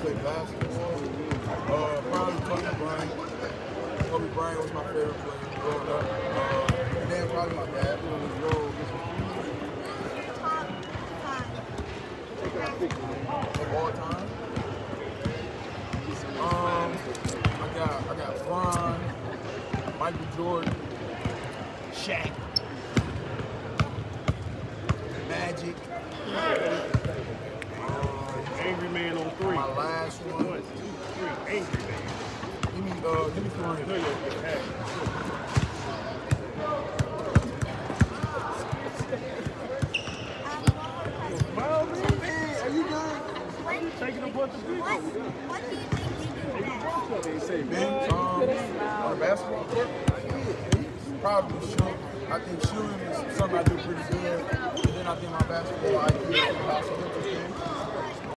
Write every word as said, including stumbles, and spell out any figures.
play basketball. Uh, probably Kobe Bryant. Kobe Bryant was my favorite player growing up. Uh, and then probably my dad. Of all time. Um, I got I got Bron, Michael Jordan, Shaq, Magic. Um, Angry Man on three. My last one. One, two, three. Angry Man. Give me uh, give me three. No, you're okay. Smile, man. Hey, are you good? Taking a bunch of people. What do you think you do best? Me, um, on the basketball court, probably shooting. I think shooting is something I do pretty good. And then I think my basketball I Q is also interesting.